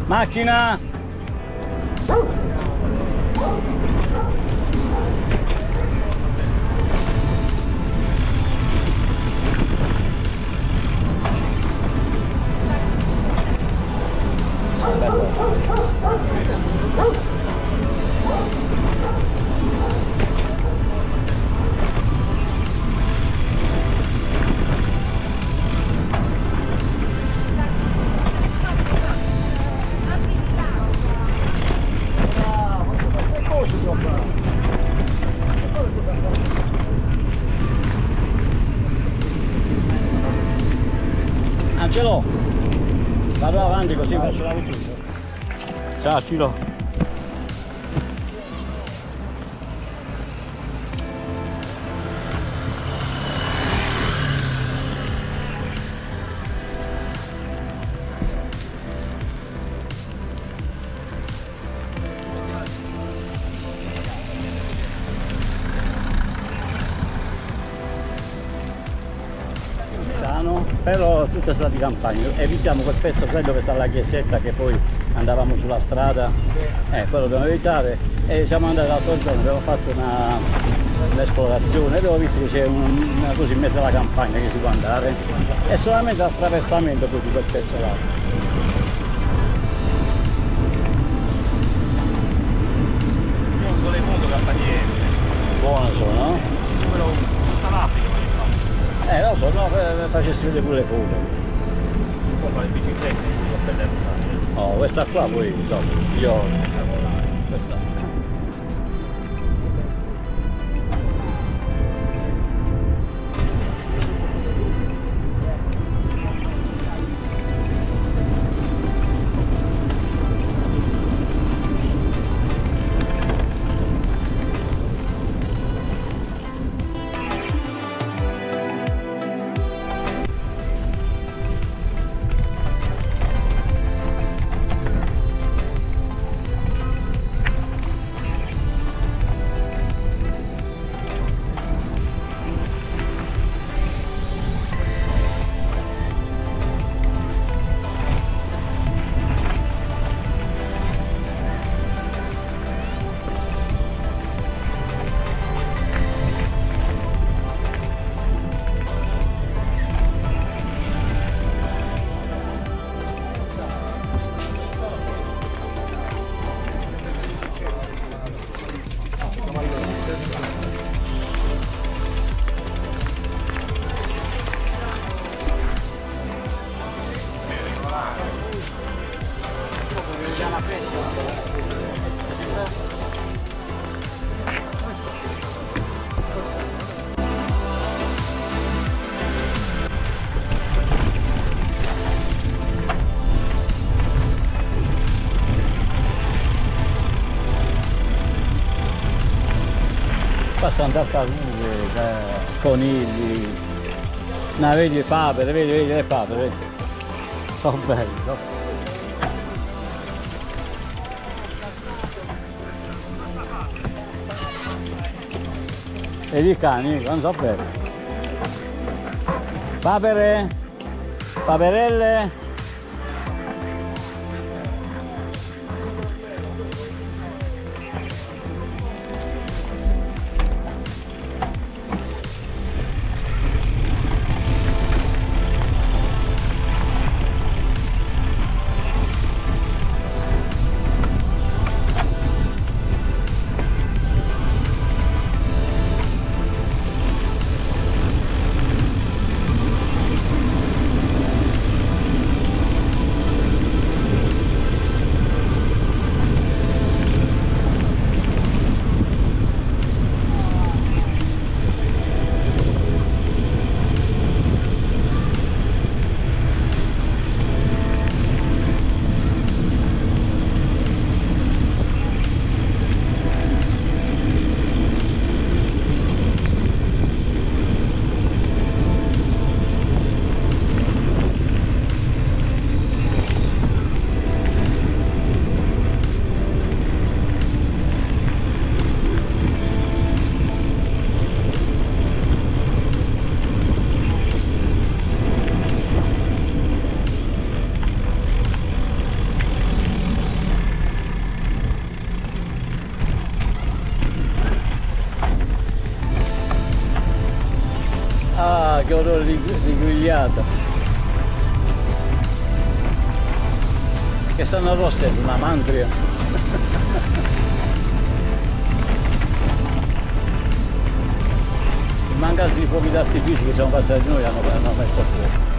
Macchina! Ce l'ho, vado avanti così faccio la tutto. Ciao, ce l'ho. Però tutta strada di campagna, evitiamo quel pezzo, sai dove sta la chiesetta che poi andavamo sulla strada, quello dobbiamo evitare. E siamo andati l'altro giorno, abbiamo fatto un'esplorazione e abbiamo visto che c'è una cosa in mezzo alla campagna che si può andare, è solamente l'attraversamento poi di quel pezzo là. Io non le moto campagnere. Buono sono, no? Numero 1, tutta l'Africa. Lo so, no, facessi vedere pure le foto. Poi fare biciclette, sono belle strade. Oh, questa qua poi, so, io... Questa. Passano tartarughe, conigli, no, vedi le papere, vedi le papere, vedi. Sono belli, no? E i cani, non so belli. Papere, paperelle. pure rigrigliata. Che stanno rosse, una mandria. I mancanza di fuochi d'artificio che siamo passati noi hanno messo a fuoco.